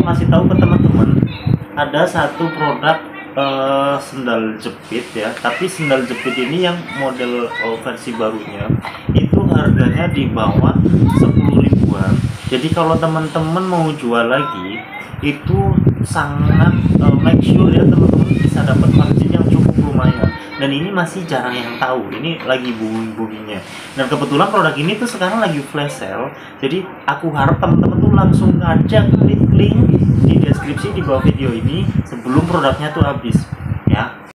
ngasih tahu ke teman-teman, ada satu produk sendal jepit ya, tapi sendal jepit ini yang model versi barunya itu harganya di bawah 10 ribuan. Jadi kalau teman-teman mau jual lagi itu sangat make sure ya teman-teman bisa dapat margin yang cukup lumayan, dan ini masih jarang yang tahu, ini lagi booming-boomingnya. Dan kebetulan produk ini tuh sekarang lagi flash sale, jadi aku harap teman-teman tuh langsung aja klik link di deskripsi di bawah video ini sebelum produknya tuh habis ya.